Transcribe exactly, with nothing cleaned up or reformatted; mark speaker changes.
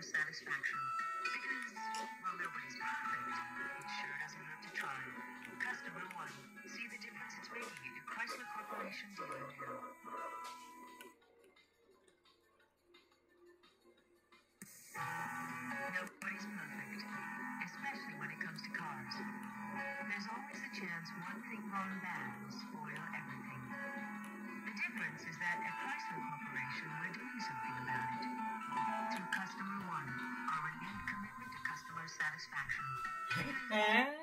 Speaker 1: satisfaction. Because, well, nobody's perfect. It sure doesn't hurt to try. Customer one, see the difference it's making at your Chrysler Corporation dealer now. Nobody's perfect, especially when it comes to cars. There's always a chance one thing gone bad will spoil everything. The difference is that at Chrysler Corporation, we're doing something about it. Through Customer One, our renewed commitment to customer satisfaction.